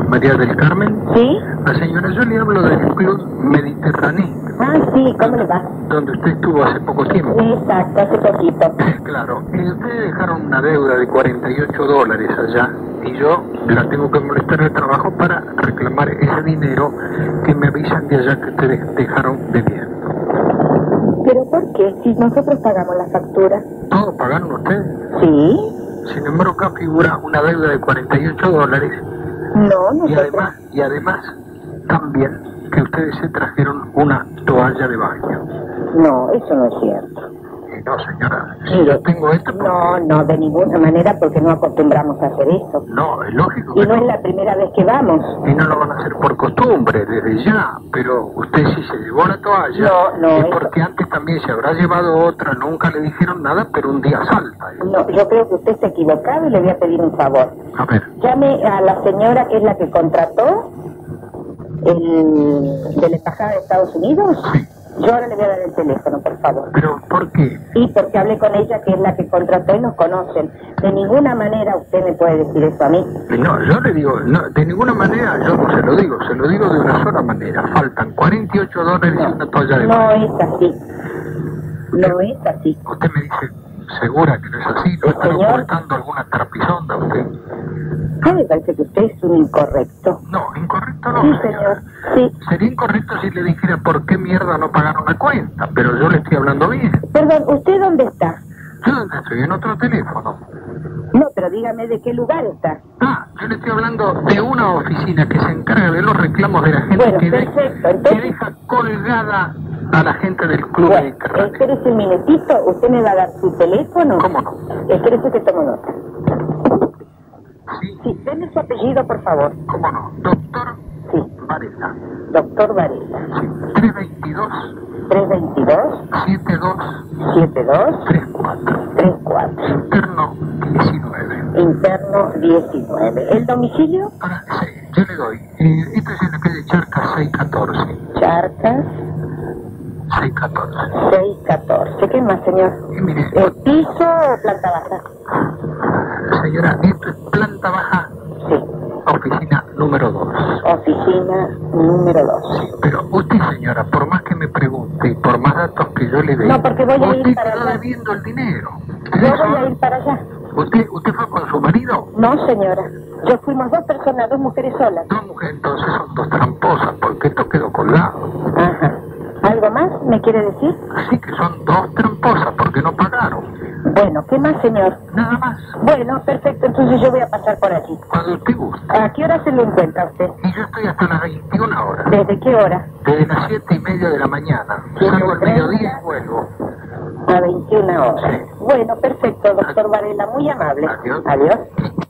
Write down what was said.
María del Carmen. ¿Sí? La señora, yo le hablo del Club Mediterráneo. Ah, sí, ¿cómo le va? Donde usted estuvo hace poco tiempo. Exacto, hace poquito. Claro. Y ustedes dejaron una deuda de $48 allá. Y yo la tengo que molestar de trabajo para reclamar ese dinero que me avisan de allá que ustedes dejaron debiendo. ¿Pero por qué? Si nosotros pagamos la factura. ¿Todo pagaron ustedes? ¿Sí? Sin embargo, acá figura una deuda de $48. No, Y nosotros... además, también que ustedes se trajeron una toalla de baño. No, eso no es cierto. No, señora, si Mire, yo tengo esto... porque... No, de ninguna manera, porque no acostumbramos a hacer eso. No, es lógico Y que no es la primera vez que vamos. Y no lo van a hacer por costumbre, desde ya. Pero usted sí se llevó la toalla. No, es eso- porque antes también se habrá llevado otra, nunca le dijeron nada, pero un día salta. No, yo creo que usted se ha equivocado y le voy a pedir un favor. A ver, Llame a la señora que es la que contrató de la Embajada de Estados Unidos. sí. Yo ahora le voy a dar el teléfono, por favor. Pero ¿por qué? Sí, porque hablé con ella, que es la que contrató y nos conocen. De ninguna manera usted me puede decir eso a mí. No, yo le digo, no, de ninguna manera yo no se lo digo de una sola manera. Faltan $48 y una toalla de No baño. es así. No es así. Usted me dice, ¿segura que no es así? ¿No están Señor. ocultando alguna trapizonda usted? A mí me parece que usted es un incorrecto. No, incorrecto no, Sí, señora. señor. Sí. Sería incorrecto si le dijera por qué mierda no pagaron la cuenta, pero yo le estoy hablando bien. Perdón, ¿usted dónde está? Yo dónde estoy, en otro teléfono. No, pero dígame de qué lugar está. Ah, yo le estoy hablando de una oficina que se encarga de los reclamos de la gente Bueno, que, perfecto, que entonces... deja colgada a la gente del Club Bueno, Mediterráneo. espérese un minutito, ¿usted me va a dar su teléfono? ¿Cómo no? Espérese que tomo nota. Sí, Sí, deme su apellido, por favor. ¿cómo no? Doctor Sí, Varela. doctor Varela. Sí, 322 322 72 72 34. 34. Interno 19. Interno 19. ¿El domicilio? Ahora, sí, yo le doy. Esto es en la calle Charca 614. Charcas 614. 614. ¿Qué más, señor? Y mire, ¿Piso o planta baja? señora, esto es planta baja, Sí. oficina número 2. Oficina número 2. Sí, pero usted, señora, por más que me pregunte y por más datos que yo le dé, No, porque voy a ir usted para quedó allá. debiendo el dinero. Yo voy a ir para allá. ¿Usted fue con su marido? No, señora. Yo fuimos dos personas, dos mujeres solas. No, mujer, entonces son dos tramposas, porque esto quedó colgado. Ajá. ¿Algo más me quiere decir? Así que son dos tramposas, porque no pagaron. Bueno, ¿qué más, señor? Nada más. Bueno, perfecto, entonces yo voy a pasar por aquí. Cuando usted guste. ¿A qué hora se lo encuentra usted? Y yo estoy hasta las 21 horas. ¿Desde qué hora? Desde las 7:30 de la mañana. 7:30. Salgo al mediodía y vuelvo. A 21 horas. Sí. Bueno, perfecto, doctor Varela, muy amable. Adiós. Adiós.